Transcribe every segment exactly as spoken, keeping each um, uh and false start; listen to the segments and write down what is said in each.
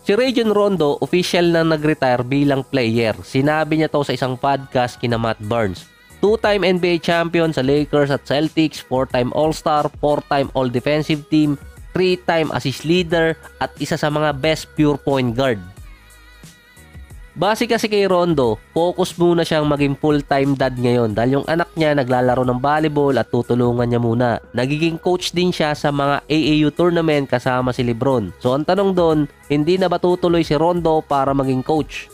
Si Rajon Rondo, official na nag-retire bilang player. Sinabi niya to sa isang podcast kina Matt Barnes. Two-time N B A champion sa Lakers at Celtics, four-time All-Star, four-time All-Defensive Team, three-time assist leader, at isa sa mga best pure point guard. Base kasi kay Rondo, focus muna siyang maging full-time dad ngayon dahil yung anak niya naglalaro ng volleyball at tutulungan niya muna. Nagiging coach din siya sa mga A A U tournament kasama si LeBron. So ang tanong doon, hindi na ba tutuloy si Rondo para maging coach?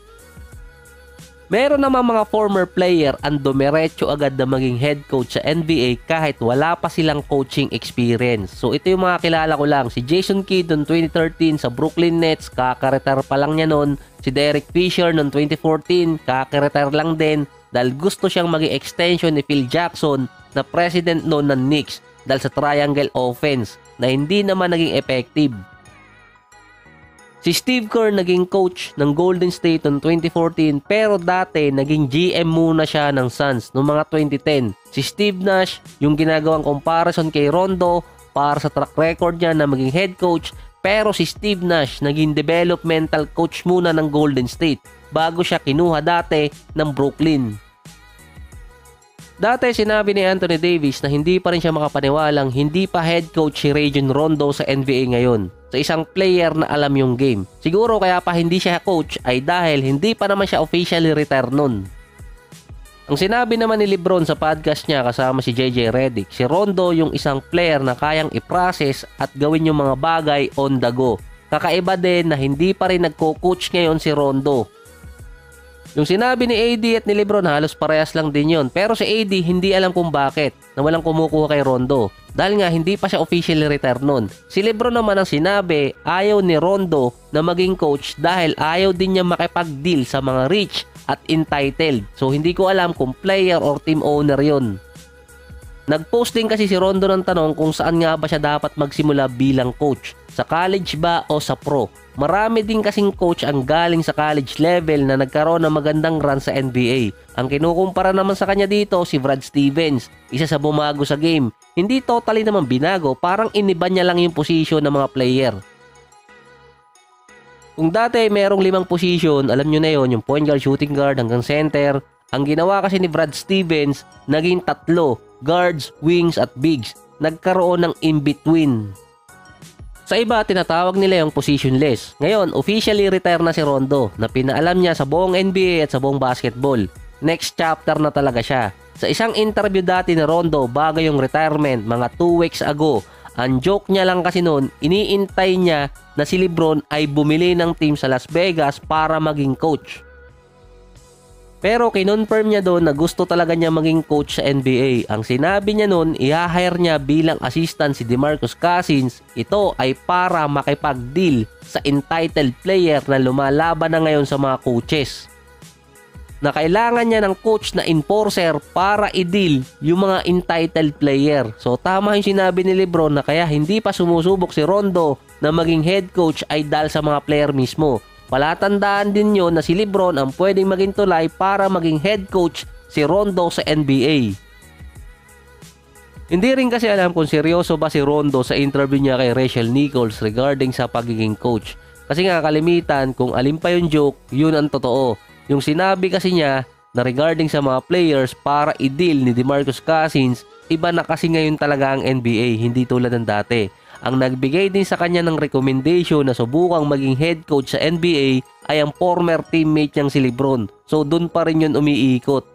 Meron namang mga former player ang dumiretso agad na maging head coach sa N B A kahit wala pa silang coaching experience. So ito yung mga kilala ko lang. Si Jason Kidd noong twenty thirteen sa Brooklyn Nets, kakaretire pa lang niya noon. Si Derek Fisher noong twenty fourteen, kakaretire lang din dahil gusto siyang maging extension ni Phil Jackson na president noon ng Knicks dahil sa triangle offense na hindi naman naging effective. Si Steve Kerr naging coach ng Golden State noong twenty fourteen pero dati naging G M muna siya ng Suns noong mga twenty ten. Si Steve Nash, yung ginagawang comparison kay Rondo para sa track record niya na maging head coach, pero si Steve Nash naging developmental coach muna ng Golden State bago siya kinuha dati ng Brooklyn. Dati sinabi ni Anthony Davis na hindi pa rin siya makapaniwalang hindi pa head coach si Rajon Rondo sa N B A ngayon, sa isang player na alam yung game. Siguro kaya pa hindi siya coach ay dahil hindi pa naman siya officially retire nun. Ang sinabi naman ni LeBron sa podcast niya kasama si J J Redick, si Rondo yung isang player na kayang i-process at gawin yung mga bagay on the go. Kakaiba din na hindi pa rin nagko-coach ngayon si Rondo. Yung sinabi ni A D at ni LeBron halos parehas lang din yun. Pero si A D hindi alam kung bakit na walang kumukuha kay Rondo. Dahil nga hindi pa siya officially retire nun. Si LeBron naman ang sinabi ayaw ni Rondo na maging coach dahil ayaw din niya makipag-deal sa mga rich at entitled. So hindi ko alam kung player or team owner yun. Nag-post din kasi si Rondo ng tanong kung saan nga ba siya dapat magsimula bilang coach. Sa college ba o sa pro? Marami din kasing coach ang galing sa college level na nagkaroon ng magandang run sa N B A. Ang kinukumpara naman sa kanya dito si Brad Stevens, isa sa bumago sa game. Hindi totally naman binago, parang iniba niya lang yung posisyon ng mga player. Kung dati merong limang posisyon, alam nyo na yon, yung point guard, shooting guard hanggang center. Ang ginawa kasi ni Brad Stevens, naging tatlo, guards, wings at bigs. Nagkaroon ng in-between. Sa iba, tinatawag nila yung positionless. Ngayon, officially retire na si Rondo na pinaalam niya sa buong N B A at sa buong basketball. Next chapter na talaga siya. Sa isang interview dati ni Rondo bago yung retirement, mga two weeks ago, ang joke niya lang kasi noon, iniintay niya na si LeBron ay bumili ng team sa Las Vegas para maging coach. Pero kinonfirm niya doon na gusto talaga niya maging coach sa N B A. Ang sinabi niya noon, i-hire niya bilang assistant si DeMarcus Cousins. Ito ay para makipag-deal sa entitled player na lumalaban na ngayon sa mga coaches. Na kailangan niya ng coach na enforcer para i-deal yung mga entitled player. So tama yung sinabi ni LeBron na kaya hindi pa sumusubok si Rondo na maging head coach ay dahil sa mga player mismo. Palatandaan din nyo na si LeBron ang pwedeng maging tulay para maging head coach si Rondo sa N B A. Hindi rin kasi alam kung seryoso ba si Rondo sa interview niya kay Rachel Nichols regarding sa pagiging coach. Kasi nga kalimitan kung alin pa yung joke, yun ang totoo. Yung sinabi kasi niya na regarding sa mga players para i-deal ni DeMarcus Cousins, iba na kasi ngayon talaga ang N B A, hindi tulad ng dati. Ang nagbigay din sa kanya ng recommendation na subukang maging head coach sa N B A ay ang former teammate niyang si LeBron. So doon pa rin yun umiikot.